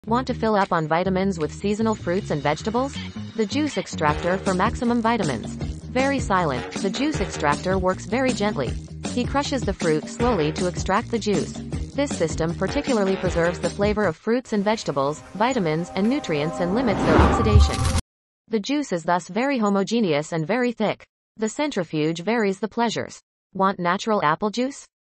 Want to fill up on vitamins with seasonal fruits and vegetables? The juice extractor for maximum vitamins. Very silent, the juice extractor works very gently. He crushes the fruit slowly to extract the juice. This system particularly preserves the flavor of fruits and vegetables, vitamins, and nutrients and limits their oxidation. The juice is thus very homogeneous and very thick. The centrifuge varies the pleasures. Want natural apple juice?